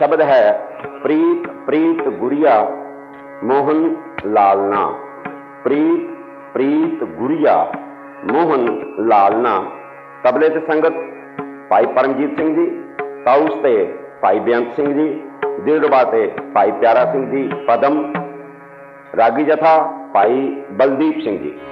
शब्द है प्रीत प्रीत गुड़िया मोहन लालना। प्रीत प्रीत गुड़िया मोहन लालना। तबले ते संगत भाई परमजीत सिंह जी, ताउस ते भाई बेअंत सिंह जी, दिलरुबा ते भाई प्यारा सिंह जी पदम, रागी जथा भाई बलदीप सिंह जी।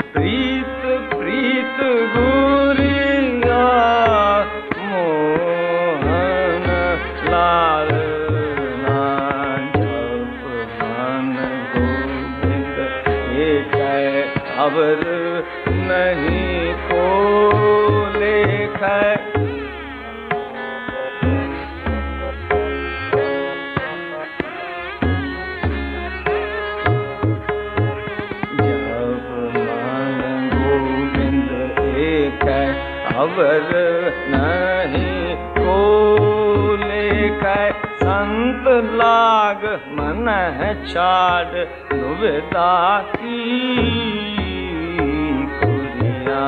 प्रीत प्रीत गुरिया मोह खबर नहीं को लेख खबर नहीं को लेख संत लाग मन है छाड़ दुविधा की कुरिया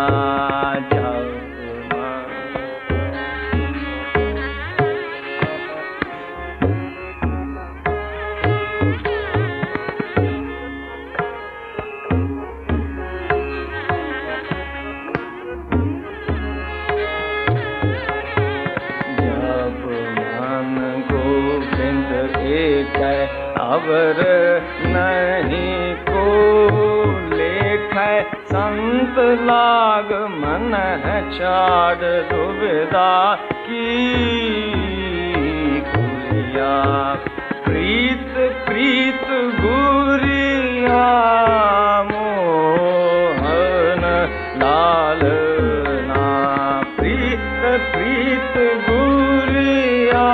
खबर नहीं को लेख संत लाग मन है छाड़ दुविधा की कुरिया प्रीत प्रीत गुरिया मोहन लालना प्रीत प्रीत गुरिया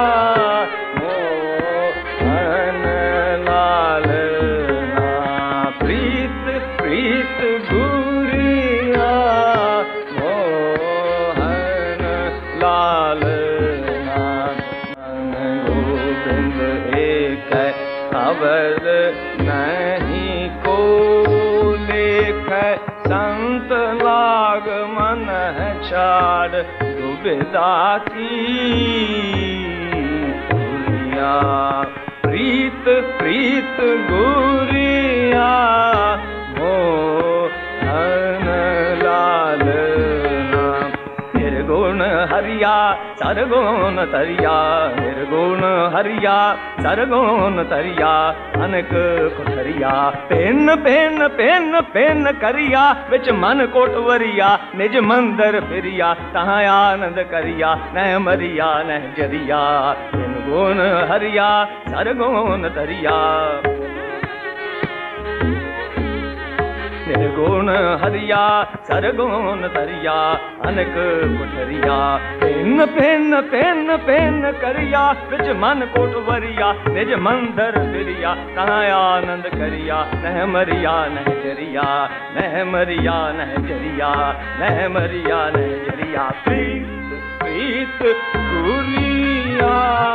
खबर नहीं को लेख संत लाग मन है छाड़ दुविधा की गुरिया प्रीत प्रीत गुरिया मोहन लालना निर्गुण हरिया सरगुण तरिया निर्गुण हरिया सरगुण तरिया अनक कुठरिया पेन पेन पेन पेन करिया विच मन कोटवरिया निज मंदिर फिरिया तहाँ आनंद करिया न मरिया न जरिया निर्गुण हरिया सरगुण तरिया निर्गुण हरिया सरगुण तरिया अनक कुठरिया पेन पेन पेन पेन करिया विच मन कोटवरिया निज मंदिर फिरिया तहाँ आनंद करिया न मरिया न जरिया न मरिया न जरिया न मरिया न जरिया प्रीत प्रीत गुरिया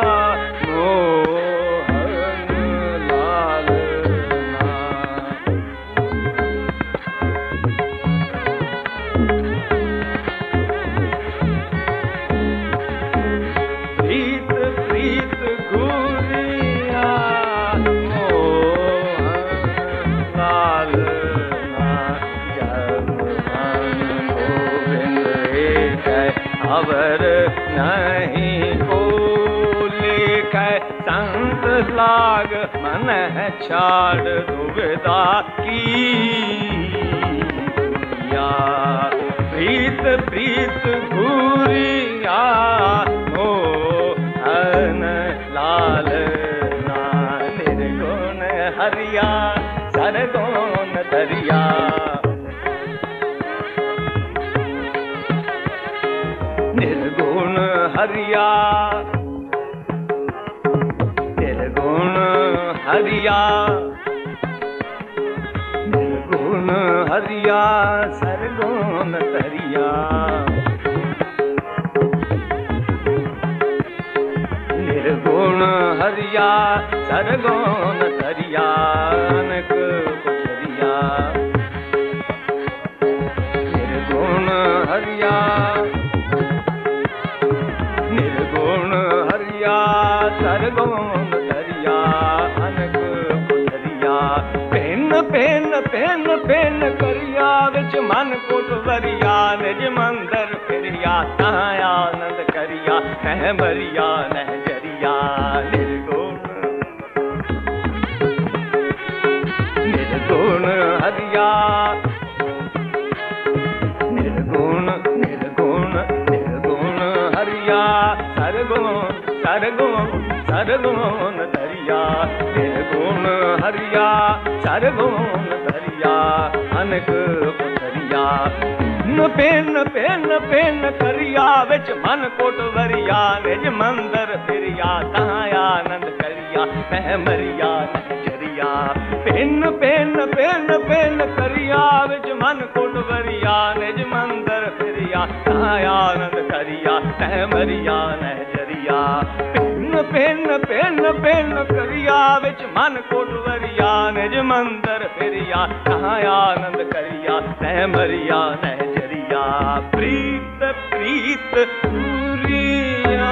खबर नहीं को लेख संत लाग मन है छाड़ दुविधा की गुरिया प्रीत प्रीत गुरिया मोहन लालना निर्गुण हरिया सरगुण तरिया निर्गुण हरिया निर्गुण हरिया निर्गुण हरिया सरगुण तरिया निर्गुण हरिया सरगुण तरिया अनक कुठरिया निर्गुण हरिया निर्गुण हरिया सरगुण तरिया अनक कुठरिया पेन पेन पेन पेन करिया विच मन कोटवरिया निज मंदिर फिरिया तहाँ आनंद करिया न मरिया न जरिया निर्गुण निर्गुण हरिया निर्गुण निर्गुण निर्गुण हरिया सरगुण सरगुण सरगुण तरिया निर्गुण हरिया सरगुण तरिया अनक कोठरिया पेन पेन पेन करिया विच मन कोटवरिया निज मंदर फिरिया तहाँ आनंद करिया मैं मरिया नहीं जरिया पेन पेन पेन पेन करिया विच मन कोटवरिया निज मंदर फिरिया तहाँ आनंद करिया मैं मरिया नहीं जरिया पेन पेन पेन पेन करिया विच मन कोटवरिया निज मंदर फिरिया तहाँ आनंद करिया मैं मरिया नहीं जरिया प्रीत प्रीत गुरिया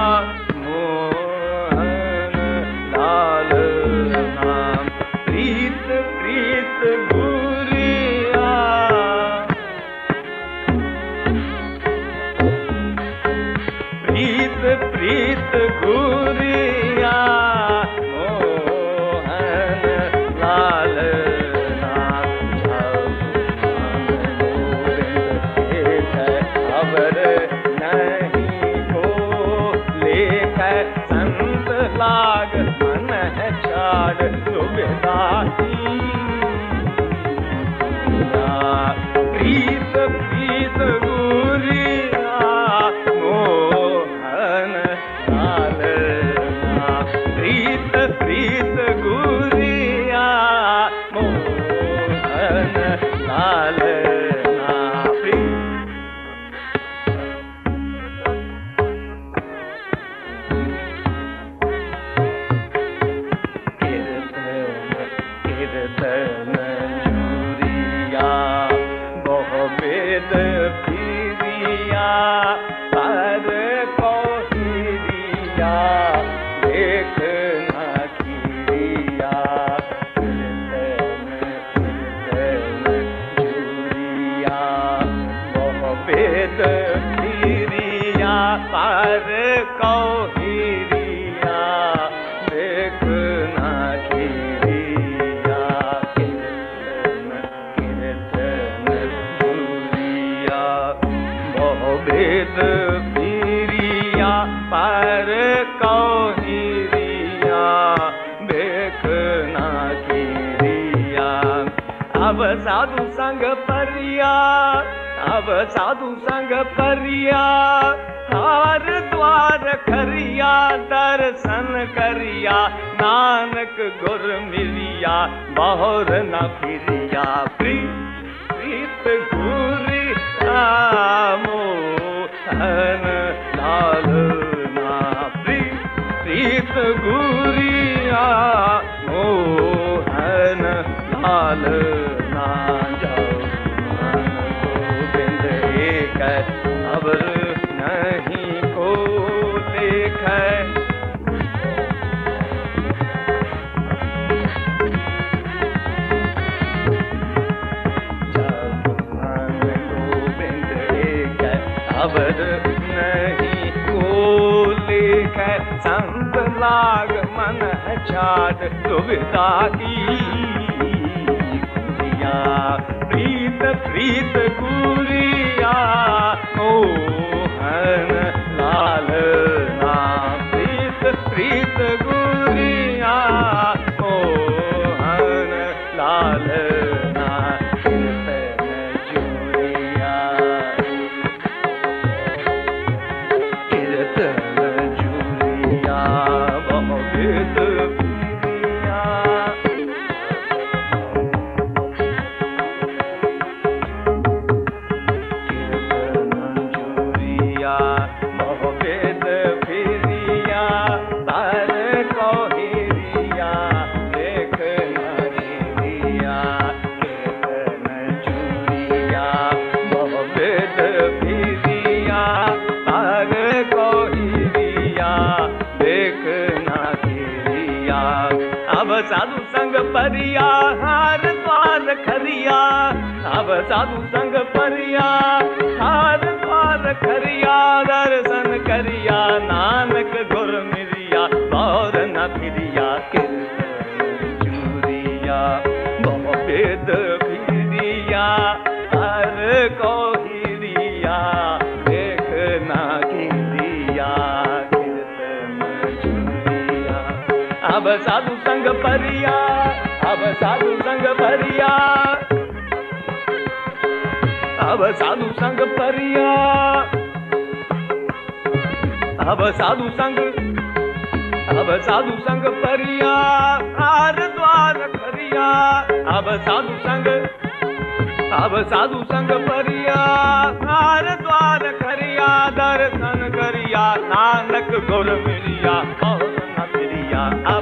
मोहन लाल नाम प्रीत प्रीत गुरिया प्रीत प्रीत गुरिया मोहन लाल खबर नहीं को लेख संत लाग मन है चार सुविधाती प्रीत प्रीत गुरिया मोहन लाल प्रीत प्रीत गुरिया मोहन लाल साधु संग परिया अब साधु संग परिया हार द्वार खरिया दर्शन करिया नानक गुर मिलिया बहुर न फिरिया प्रीत गुरिया मोहन लाल ना प्रीत गुरिया मोहन लाल खबर नहीं को लेख गोविंद एक खबर नहीं को लेख संत लाग मन छाड़ दुविधा की प्रीत प्रीत गुरिया मोहन लाल नाम प्रीत प्रीत गुरिया मोहन लाल नाम कीर्तन जुलिया बहुविध साधु संग परिया हार द्वार खरिया अब साधु संग परिया हार द्वार खरिया दर्शन करिया नानक गुर मिलिया और न फिरिया कीर्तन चूरिया बहुवेद फिरिया हर को हिरिया देखना कीरिया कीर्तन चूरिया अब साधु संग परिया अब साधु संग परिया अब साधु संग परिया, अब साधु संग, अब साधु संग परिया, आर द्वार खरिया, अब साधु संग, अब साधु संग परिया, आर द्वार खरिया, दर्शन करिया, नानक गुर मिलिया, और न फिरिया।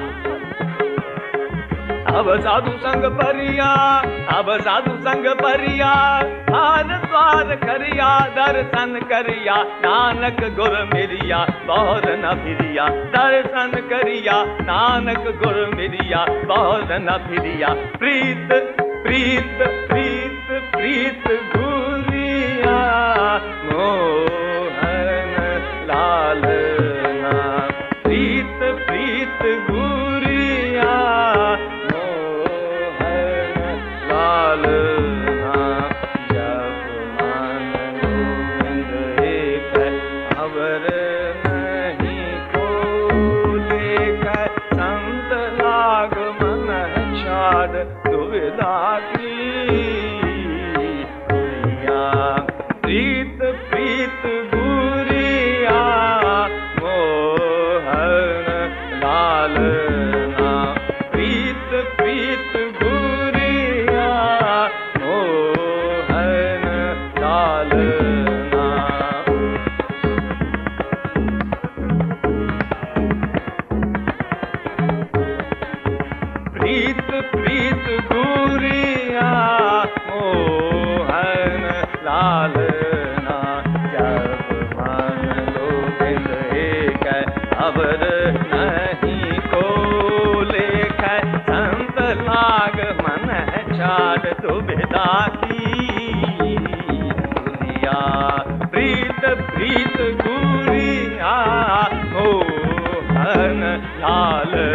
अब साधु संग परिया, अब साधु संग परिया, आर द्वार खरिया, दर्शन करिया, नानक गुर मिलिया, और न फिरिया। दर्शन करिया, नानक गुर मिलिया, और न फिरिया। प्रीत प्रीत प्रीत प्रीत गुरिया, मोहन लालना। प्रीत प्रीत गुरिया, मोहन लालना। जब मन गोविंद एक अवर नहीं को लेकर, संत लाग मन छाड़ दुविधा की गुरिया। प्रीत प्रीत गुरिया, मोहन लालना। प्रीत प्रीत गुरिया, मोहन लालना। प्रीत प्रीत गुरिया, मोहन लालना। जब मन गोविंद एक अवर नहीं को लेकर, संत लाग मन छाड़ दुविधा की गुरिया। प्रीत प्रीत गुरिया, मोहन लाल